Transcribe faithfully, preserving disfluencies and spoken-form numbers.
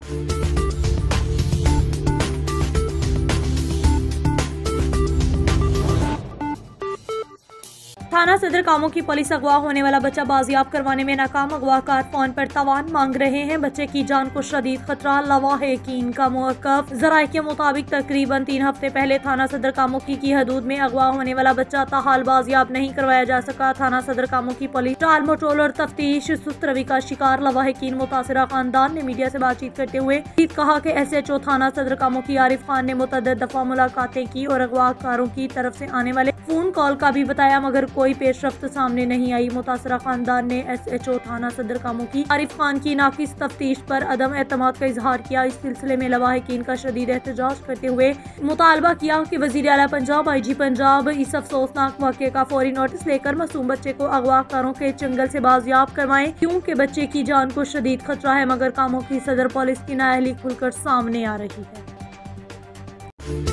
थाना सदर कामों की पुलिस अगवा होने वाला बच्चा बाजियाब करवाने में नाकाम। अगवाकार फोन पर तवान मांग रहे हैं। बच्चे की जान को शदीद खतरा। लवाहिकीन का मौक़िफ़। ज़राए के मुताबिक तकरीबन तीन हफ्ते पहले थाना सदर कामोकी की हदूद में अगवा होने वाला बच्चा ताहाल बाजियाब नहीं करवाया जा सका। थाना सदर कामों की पुलिस टाल मटोल और तफ्तीश सुस्त रवि का शिकार। लवाहिकीन मुतासिरा खानदान ने मीडिया से बातचीत करते हुए कहा कि एस एच ओ थाना सदर कामों की आरिफ खान ने मुतअद्दिद दफा मुलाकातें की और अगवाकारों की तरफ से आने वाले फोन कॉल का भी बताया, मगर कोई पेशरफ्त सामने नहीं आई। मुतासरा खानदान ने एस एच ओ थाना सदर कामों की आरिफ खान की नाकिस तफ्तीश पर अदम एतमाद का इजहार किया। इस सिलसिले में लवाहिकीन का शदीद एहतजाज करते हुए मुतालबा किया कि वजीर आला पंजाब, आई जी पंजाब इस अफसोसनाक वाक़े का फौरी नोटिस लेकर मासूम बच्चे को अगवाकारों के चंगल से बाजियाब करवाएं, क्योंकि बच्चे की जान को शदीद खतरा है, मगर कामों की सदर पुलिस की नाअहली खुलकर सामने आ रही है।